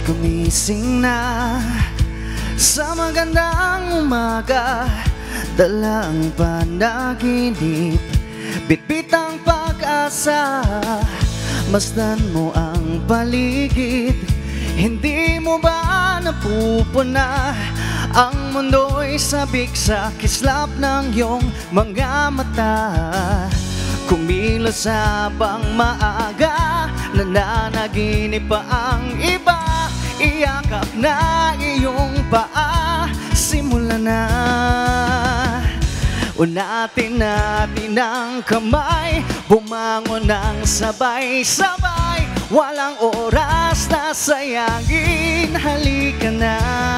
Gumising na sa magandang umaga, dala ang panaginip, bitbit ang pag-asa. Masdan mo ang paligid, hindi mo ba napupuna? Ang mundo'y sabik sa kislap ng iyong mga mata. Kumilos habang maaga, nananaginip pa ang iba. Iyakap na iyong paa, simula na. Unatin natin ang kamay, bumangon ng sabay-sabay. Walang oras na sayangin, halika na.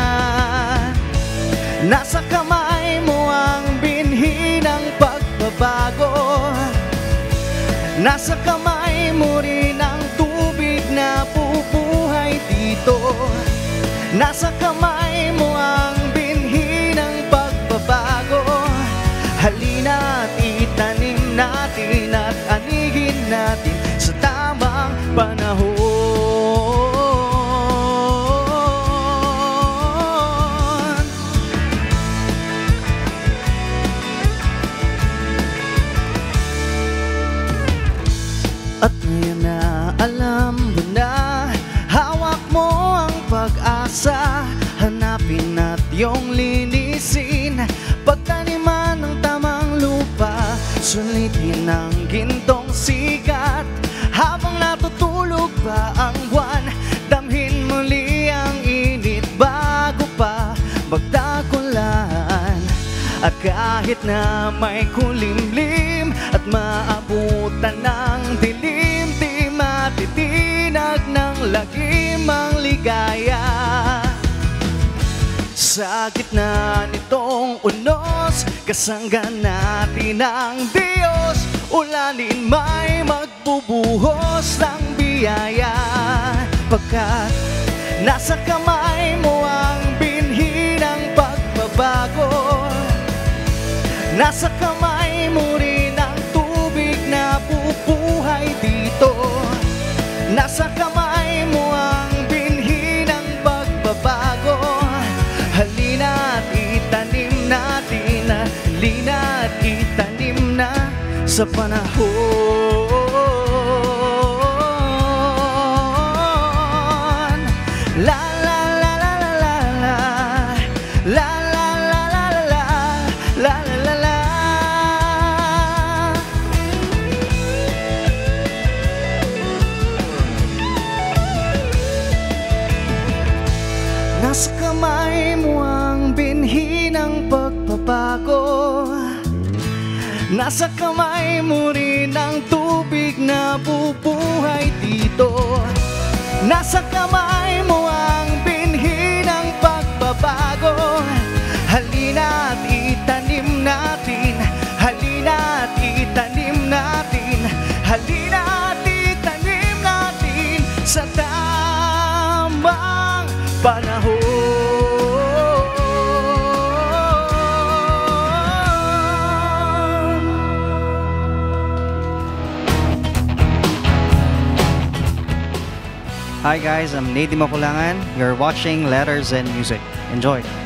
Nasa kamay mo ang binhi ng pagbabago. Nasa kamay mo rin ang tubig na bubuhay dito. Nasa kamay mo ang binhi ng pagbabago. Halina't itanim natin at anigin natin sa tamang panahon. At ngayon na alam mo na, hawak mo ang pag-asa. Hanapin at iyong linisin, pagtaniman ng tamang lupa. Sulitin ang gintong sikat habang natutulog pa ang buwan. Damhin muli ang init bago pa magtagulan. At kahit na may kulimlim at maabutan ng dilim, di matitinag ng lagim ang ligaya. Sa gitna nitong unos, kasanggan natin ang Diyos. Ulanin may magbubuhos ng biyaya. Pagkat nasa kamay mo ang binhi ng pagbabago. Nasa kamay mo rin ang tubig na bubuhay dito. Nasa kamay mo ang binhi ng pagbabago. Halina't itanim natin, halina't itanim na sa panahon. La la la la la la la, la la la la la la, la la la. Nasa kamay mo ang binhi ng pagbabago. Nasa kamay mo rin ang tubig na bubuhay dito. Nasa kamay mo ang binhi ng pagbabago. Halina't itanim natin, halina't itanim natin, halina't itanim natin sa tamang panahon. Hi guys, I'm Ney Dimaculangan. You're watching Letters and Music. Enjoy!